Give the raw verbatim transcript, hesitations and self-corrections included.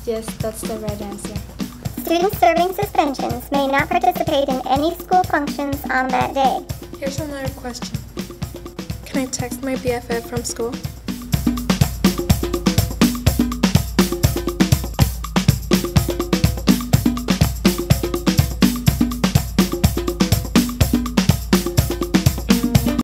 Yes, that's the right answer. Students serving suspensions may not participate in any school functions on that day. Here's another question. Can I text my B F F from school?